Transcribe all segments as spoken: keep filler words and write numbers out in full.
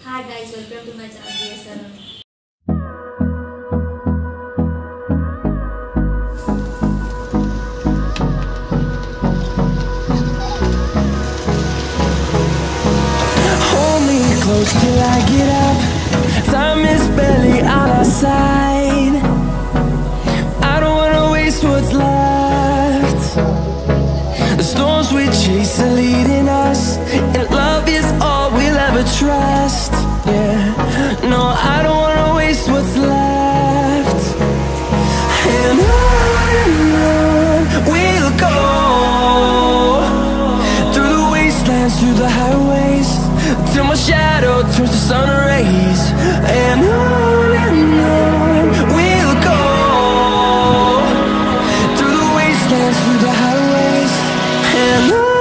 Hi guys, welcome to my channel B S R. Hold me close till I get up. Time is barely on our side. I don't wanna waste what's left. The storms we chase are leading us, and love is all we'll ever trust. Yeah, no, I don't wanna waste what's left. And on and on we'll go, through the wastelands, through the highways, till my shadow turns to sun rays. And on and on we'll go, through the wastelands, through the highways, and on.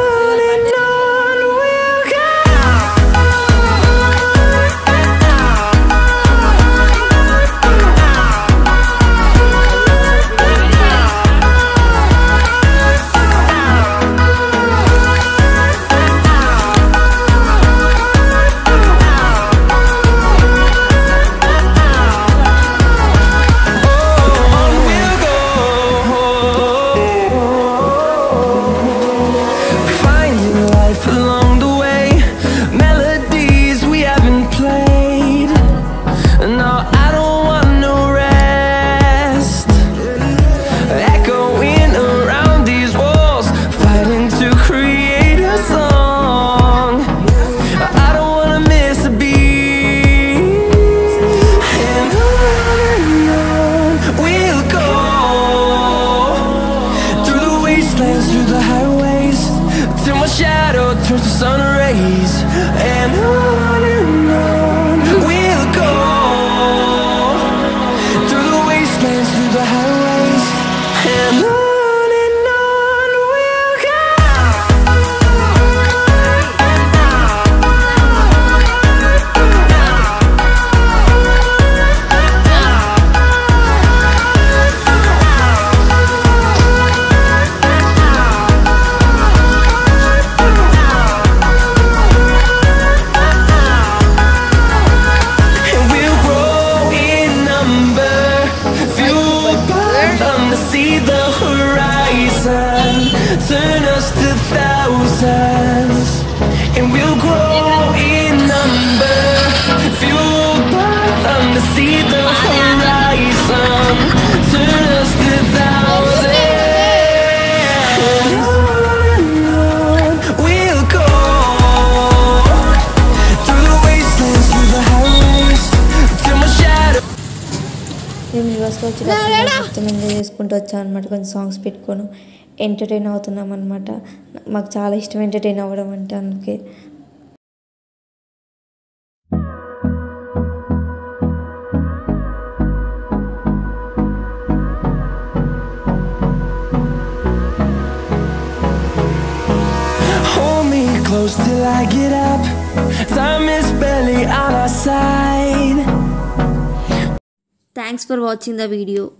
Through the highways, till my shadow turns to sun rays. And on and on we'll go, through the wastelands, through the highways, and on. See the horizon, turn us to thousands, and we'll grow in number, fueled by them. To see the horizon, turn us to thousands, and on and on we'll go, through the wastelands, through the highways, till my shadow. మేము యూఎస్లో వచ్చినప్పుడు మొత్తం enjoy చేసుకుంటూ వచ్చాం అనమాట. కొంచెం songs పెట్టుకొని entertain అవుతున్నాం అనమాట. మాకు చాలా ఇష్టం ఎంటర్టైన్ అవ్వడం అంటే. అందుకే Hold me close till I get up. Time is barely on our side. Thanks for watching the video.